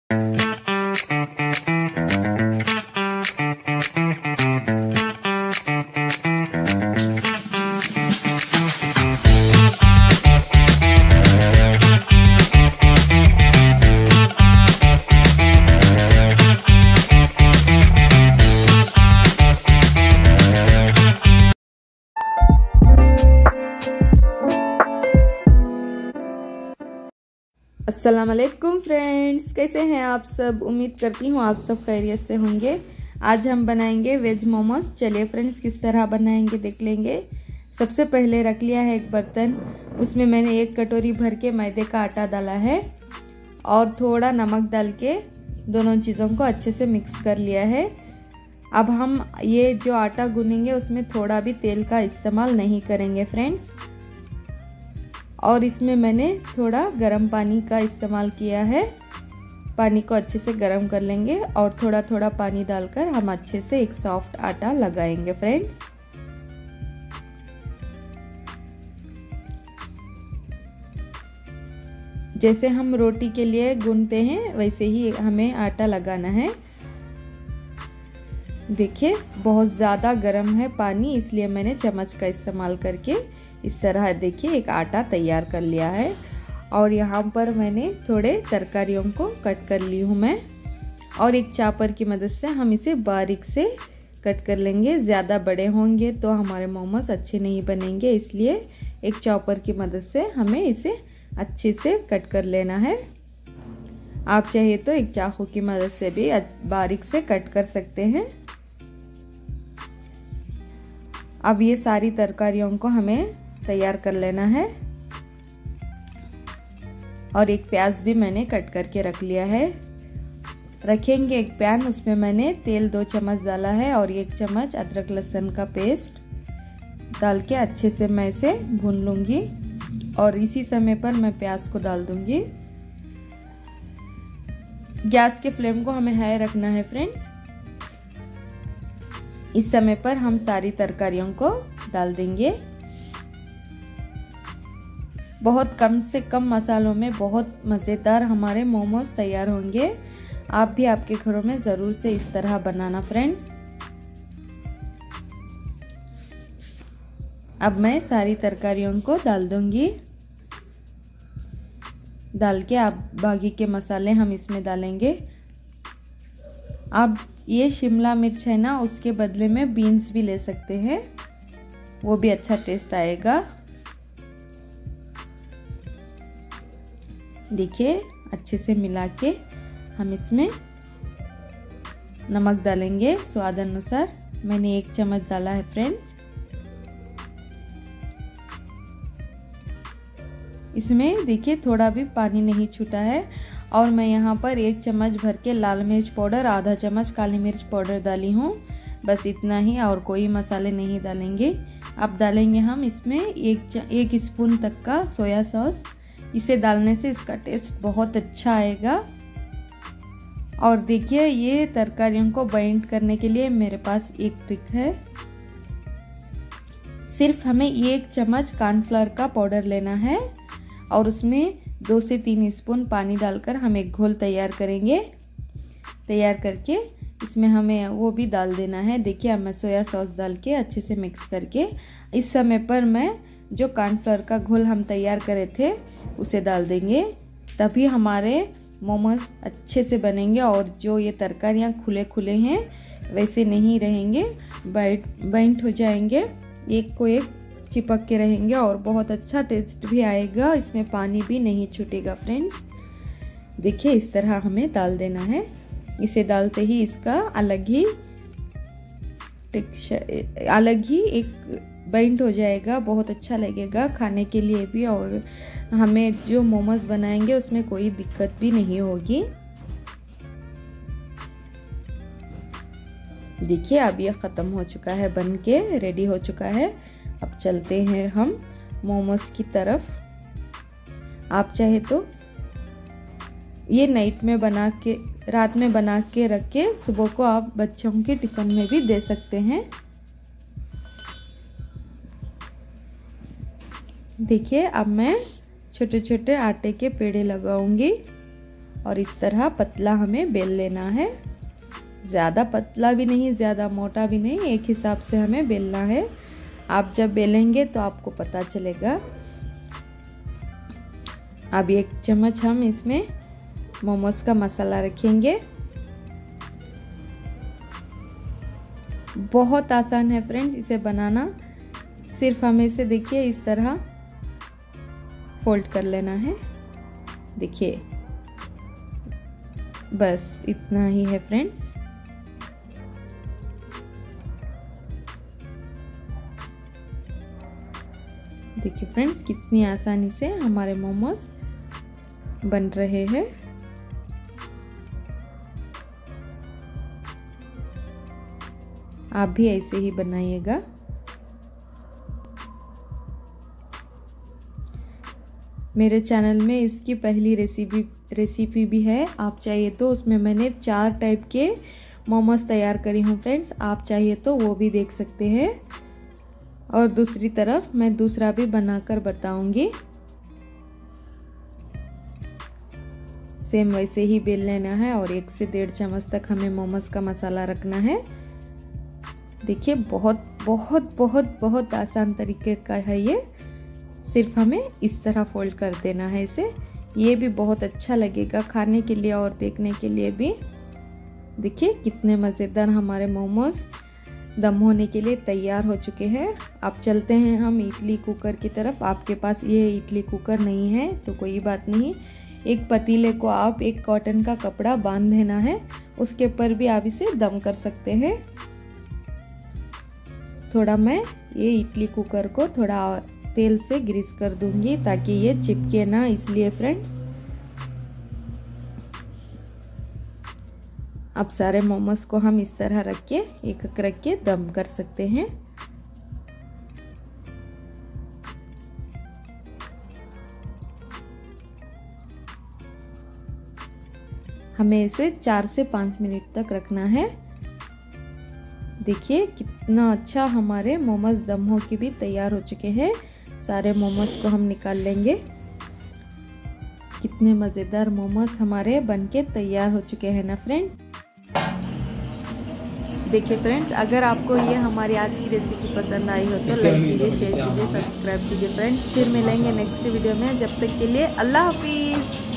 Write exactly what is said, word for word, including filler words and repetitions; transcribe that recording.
अस्सलाम वालेकुम फ्रेंड्स, कैसे हैं आप सब। उम्मीद करती हूँ आप सब खैरियत से होंगे। आज हम बनाएंगे वेज मोमोज। चलिए फ्रेंड्स, किस तरह बनाएंगे देख लेंगे। सबसे पहले रख लिया है एक बर्तन, उसमें मैंने एक कटोरी भर के मैदे का आटा डाला है और थोड़ा नमक डाल के दोनों चीज़ों को अच्छे से मिक्स कर लिया है। अब हम ये जो आटा गूनेंगे उसमें थोड़ा भी तेल का इस्तेमाल नहीं करेंगे फ्रेंड्स। और इसमें मैंने थोड़ा गर्म पानी का इस्तेमाल किया है। पानी को अच्छे से गर्म कर लेंगे और थोड़ा थोड़ा पानी डालकर हम अच्छे से एक सॉफ्ट आटा लगाएंगे फ्रेंड्स। जैसे हम रोटी के लिए गूंथते हैं वैसे ही हमें आटा लगाना है। देखिए बहुत ज़्यादा गर्म है पानी, इसलिए मैंने चम्मच का इस्तेमाल करके इस तरह देखिए एक आटा तैयार कर लिया है। और यहाँ पर मैंने थोड़े तरकारियों को कट कर ली हूँ मैं, और एक चापर की मदद से हम इसे बारीक से कट कर लेंगे। ज़्यादा बड़े होंगे तो हमारे मोमोज अच्छे नहीं बनेंगे, इसलिए एक चॉपर की मदद से हमें इसे अच्छे से कट कर लेना है। आप चाहे तो एक चाकू की मदद से भी बारीक से कट कर सकते हैं। अब ये सारी तरकारियों को हमें तैयार कर लेना है। और एक प्याज भी मैंने कट करके रख लिया है। रखेंगे एक पैन, उसमें मैंने तेल दो चम्मच डाला है और एक चम्मच अदरक लहसुन का पेस्ट डाल के अच्छे से मैं इसे भून लूंगी। और इसी समय पर मैं प्याज को डाल दूंगी। गैस के फ्लेम को हमें हाई रखना है फ्रेंड्स। इस समय पर हम सारी तरकारियों को डाल देंगे। बहुत कम से कम मसालों में बहुत मज़ेदार हमारे मोमोज तैयार होंगे। आप भी आपके घरों में ज़रूर से इस तरह बनाना फ्रेंड्स। अब मैं सारी तरकारियों को डाल दूंगी। डाल के आप बाकी के मसाले हम इसमें डालेंगे। आप ये शिमला मिर्च है ना, उसके बदले में बीन्स भी ले सकते हैं, वो भी अच्छा टेस्ट आएगा। देखिए अच्छे से मिला के हम इसमें नमक डालेंगे स्वाद अनुसार। मैंने एक चम्मच डाला है फ्रेंड्स। इसमें देखिए थोड़ा भी पानी नहीं छूटा है। और मैं यहाँ पर एक चम्मच भर के लाल मिर्च पाउडर, आधा चम्मच काली मिर्च पाउडर डाली हूँ। बस इतना ही, और कोई मसाले नहीं डालेंगे। अब डालेंगे हम इसमें एक एक स्पून तक का सोया सॉस। इसे डालने से इसका टेस्ट बहुत अच्छा आएगा। और देखिए ये तरकारियों को बाइंड करने के लिए मेरे पास एक ट्रिक है। सिर्फ हमें एक चम्मच कॉर्नफ्लावर का पाउडर लेना है और उसमें दो से तीन स्पून पानी डालकर हम एक घोल तैयार करेंगे। तैयार करके इसमें हमें वो भी डाल देना है। देखिए अब मैं सोया सॉस डाल के अच्छे से मिक्स करके इस समय पर मैं जो कॉर्नफ्लावर का घोल हम तैयार करे थे उसे डाल देंगे। तभी हमारे मोमोज अच्छे से बनेंगे। और जो ये तरकारियाँ खुले खुले हैं वैसे नहीं रहेंगे, बाइट बाइंड हो जाएंगे, एक को एक चिपक के रहेंगे और बहुत अच्छा टेस्ट भी आएगा। इसमें पानी भी नहीं छूटेगा फ्रेंड्स। देखिए इस तरह हमें डाल देना है। इसे डालते ही इसका अलग ही अलग ही एक बाइंड हो जाएगा, बहुत अच्छा लगेगा खाने के लिए भी। और हमें जो मोमोज बनाएंगे उसमें कोई दिक्कत भी नहीं होगी। देखिए अब ये ख़त्म हो चुका है, बन के रेडी हो चुका है। अब चलते हैं हम मोमोज की तरफ। आप चाहे तो ये नाइट में बना के, रात में बना के रख के सुबह को आप बच्चों के टिफिन में भी दे सकते हैं। देखिए अब मैं छोटे छोटे आटे के पेड़े लगाऊंगी और इस तरह पतला हमें बेल लेना है। ज़्यादा पतला भी नहीं, ज़्यादा मोटा भी नहीं, एक हिसाब से हमें बेलना है। आप जब बेलेंगे तो आपको पता चलेगा। अब एक चम्मच हम इसमें मोमोज का मसाला रखेंगे। बहुत आसान है फ्रेंड्स इसे बनाना। सिर्फ हमें इसे देखिए इस तरह फोल्ड कर लेना है। देखिए बस इतना ही है फ्रेंड्स। देखिए फ्रेंड्स कितनी आसानी से हमारे मोमोज बन रहे हैं। आप भी ऐसे ही बनाइएगा। मेरे चैनल में इसकी पहली रेसिपी रेसिपी भी है, आप चाहिए तो उसमें मैंने चार टाइप के मोमोज तैयार करी हूँ फ्रेंड्स, आप चाहिए तो वो भी देख सकते हैं। और दूसरी तरफ मैं दूसरा भी बनाकर बताऊंगी। सेम वैसे ही बेल लेना है और एक से डेढ़ चम्मच तक हमें मोमोज का मसाला रखना है। देखिए बहुत बहुत बहुत बहुत आसान तरीके का है ये। सिर्फ हमें इस तरह फोल्ड कर देना है इसे। ये भी बहुत अच्छा लगेगा खाने के लिए और देखने के लिए भी। देखिए कितने मज़ेदार हमारे मोमोज दम होने के लिए तैयार हो चुके हैं। अब चलते हैं हम इडली कुकर की तरफ। आपके पास ये इडली कुकर नहीं है तो कोई बात नहीं, एक पतीले को आप एक कॉटन का कपड़ा बांध देना है, उसके ऊपर भी आप इसे दम कर सकते हैं। थोड़ा मैं ये इडली कुकर को थोड़ा तेल से ग्रीस कर दूंगी ताकि ये चिपके ना, इसलिए फ्रेंड्स। अब सारे मोमोज को हम इस तरह रख के एक एक रख के दम कर सकते हैं। हमें इसे चार से पाँच मिनट तक रखना है। देखिए कितना अच्छा हमारे मोमोज दम हो के भी तैयार हो चुके हैं। सारे मोमोज को हम निकाल लेंगे। कितने मज़ेदार मोमोज हमारे बनके तैयार हो चुके हैं ना फ्रेंड्स। देखिए फ्रेंड्स, अगर आपको ये हमारी आज की रेसिपी पसंद आई हो तो लाइक कीजिए, शेयर कीजिए, सब्सक्राइब कीजिए फ्रेंड्स। फिर मिलेंगे नेक्स्ट वीडियो में। जब तक के लिए अल्लाह हाफिज़।